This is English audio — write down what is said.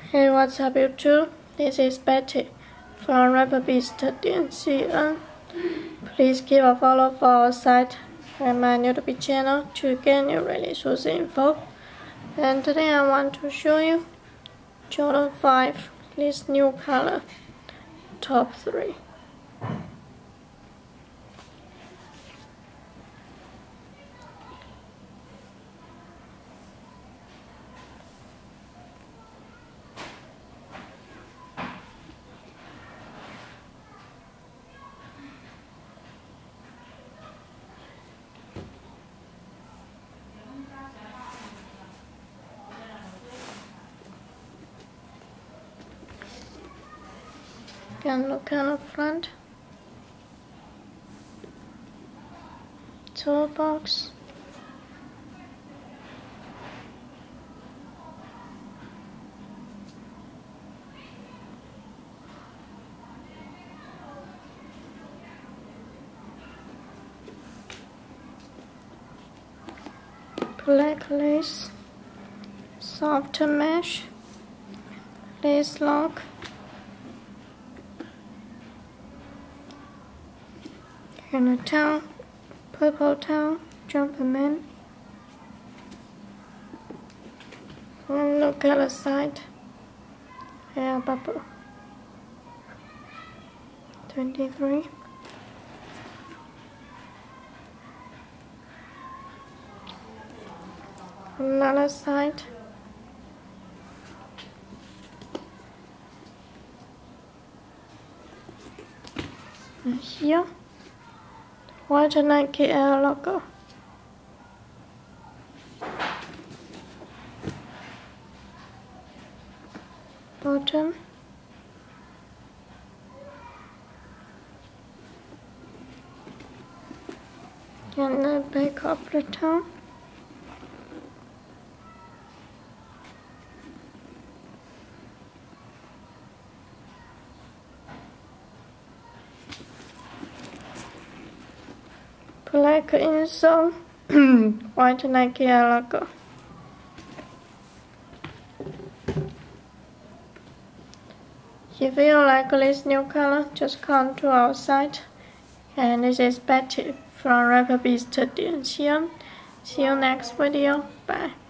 Hey, what's up YouTube? This is Betty from rapperbeast.cn. Please give a follow for our site and my YouTube channel to get new release info. And today I want to show you Jordan 5, this new color, top 3. Can look on the front, toolbox, black lace, soft mesh, lace lock, and a towel, purple towel, Jumpman. Look at the side, air bubble, 23. Another side, and here, white Nike Air logo. Bottom, and the back of the towel. Black insole, white Nike Air logo. If you like this new color, just come to our site. And this is Betty from rapperbeast.cn. See you next video. Bye.